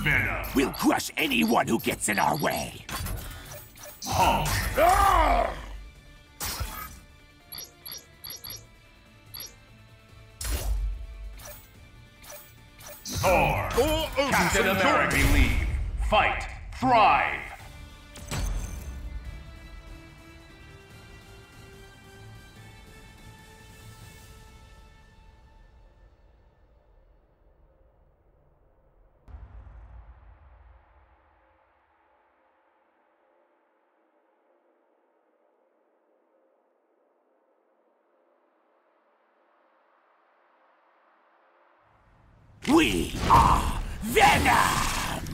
Venom. We'll crush anyone who gets in our way. Hulk. Thor. Captain America. Leave. Fight. Thrive. We are Venom!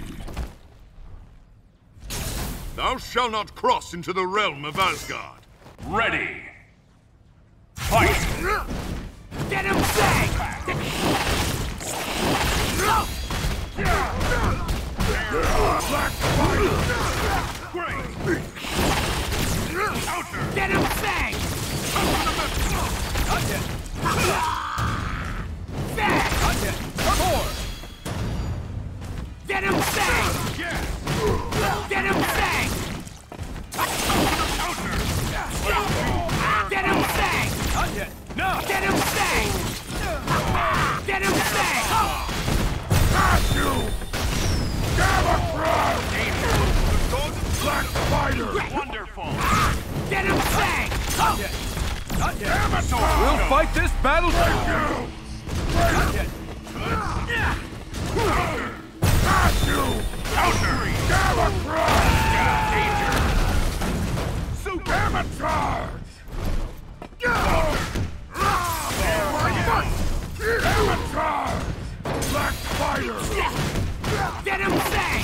Thou shalt not cross into the realm of Asgard. Ready. Fight. Venom Fang! Black Fire! Great. Counter. Venom Fang! Not yet. Fang! Not yet. Thor. Venom Fang! Yes. Venom Fang! Counter. Venom Fang! Not yet. No. Venom Fang! Venom Fang! Got you! Gamma Black Spider! Wonderful. Venom Fang! Not yet. Not yet. Gamma We'll Fight this battle! Thank you! Not yet. Got you! Counter. Gamma Danger. Super. Gamma Charge! Gamma Charge! Black Spider! Venom Fang!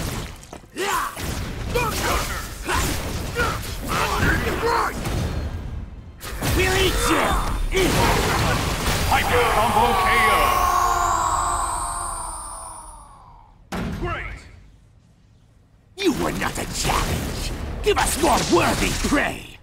Right! We'll eat you! Hyper combo KO. Great. You were not a challenge! Give us more worthy prey!